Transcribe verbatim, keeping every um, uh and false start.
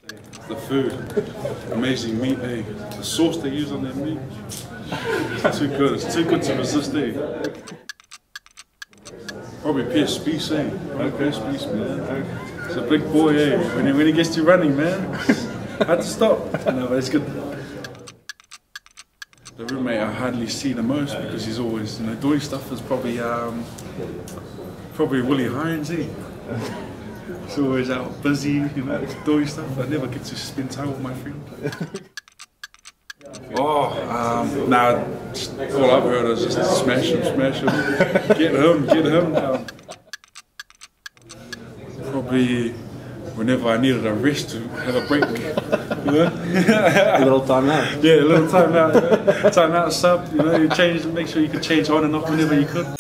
The food, amazing meat, eh? The sauce they use on their meat, it's too good, it's too good to resist, eh? Probably P S Spies, eh? Okay, Spies, man. He's a big boy, eh? When he, when he gets to running, man, I had to stop. No, but it's good. The roommate I hardly see the most because he's always, you know, doing stuff is probably, um, probably Willie Hines, eh? He's always out busy, you know, doing stuff. I never get to spend time with my friend. Oh, um, nah, just, all I've heard is just smash him, smash him, get him, get him. Um, probably whenever I needed a rest to have a break, you know? A little time out. Yeah, a little time out, you know? Time out sub, you know, you change, make sure you could change on and off whenever you could.